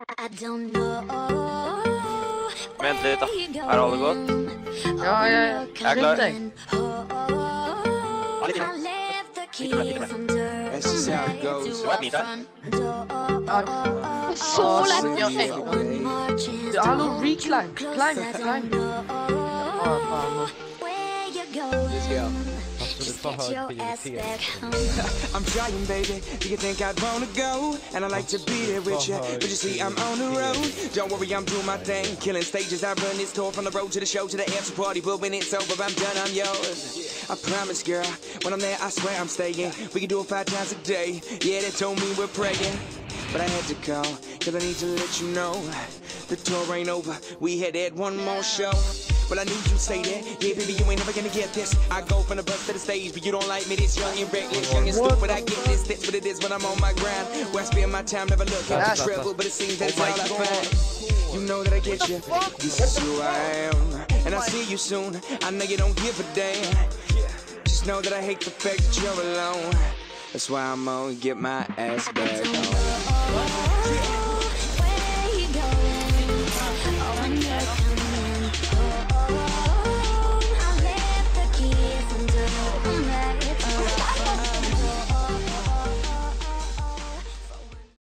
Vent litt, da. Er alle gått? Ja. Jeg er klar. That's just how it goes. Så lett, ja. Hallo, recline. Climb. I'm trying, baby. Do you think I'd wanna go? And I like to be there with you, but you see, I'm on the road. Don't worry, I'm doing my thing. Killing stages, I run this tour from the road to the show to the after party. But when it's over, I'm done, I'm yours. I promise, girl. When I'm there, I swear I'm staying. We can do it 5 times a day. Yeah, they told me we're praying. But I had to call, cause I need to let you know the tour ain't over, we had one more show. Well, I knew you'd say that, yeah baby, you ain't never gonna get this. I go from the bus to the stage, but you don't like me, this young and reckless, young and stupid, I get this, that's what it is when I'm on my grind. Where I spend my time, never looking to travel, but it seems that's all I find. You know that I get you, this is who I am, and I'll see you soon, I know you don't give a damn. Just know that I hate the fact that you're alone. That's why I'm gonna get my ass back on.